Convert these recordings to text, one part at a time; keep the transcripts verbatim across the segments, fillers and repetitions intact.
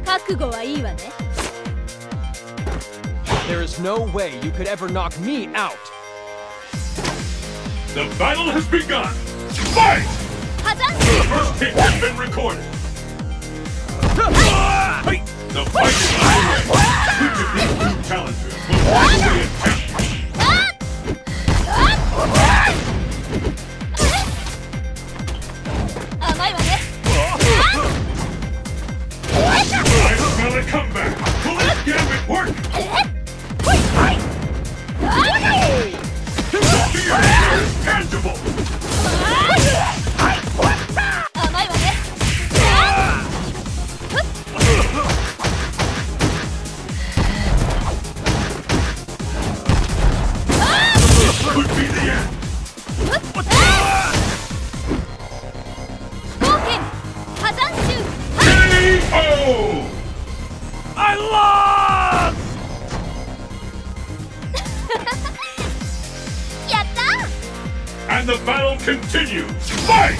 覚悟はいいわね。 There is no way you could ever knock me out. The battle has begun. Fight! The first hit has been recorded. The fight is underway. Which of these two challengers will walk away in ten? I smell a comeback. Will this gambit work? The fear is tangible. Could be the end. K O! I lost! And the battle continues. Fight!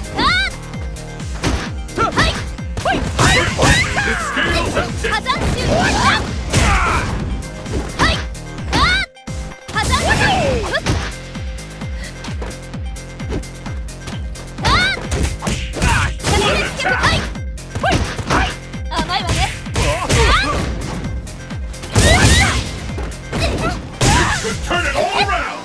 The scales have tipped. What an attack! It could turn it all around!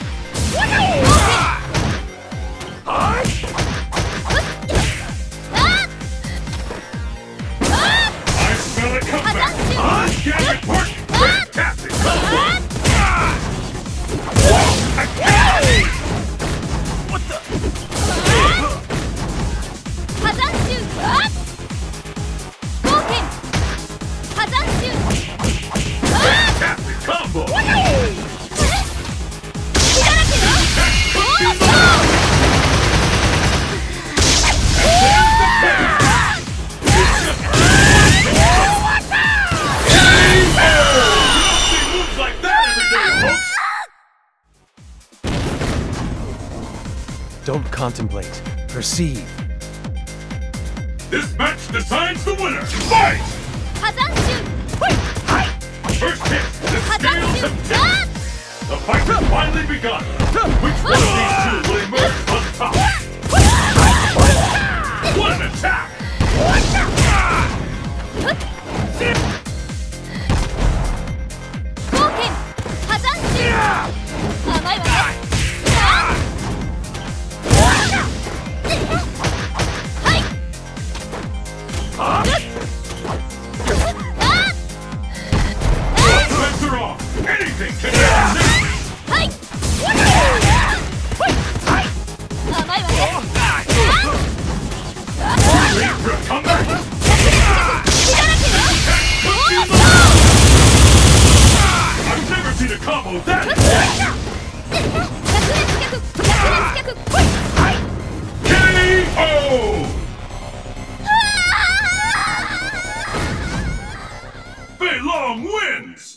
I smell a comeback! Gambit work! Fantastic! What the? Fantastic combo! Moves like that every day, folks! Don't contemplate. Perceive. This match decides the winner! Fight! First hit, the scales have tipped! The fight has finally begun! Which one of these two will emerge on top? What an attack! Offense are off! Anything can happen! Ready for a comeback? I've never seen a combo that K O! Fei Long wins!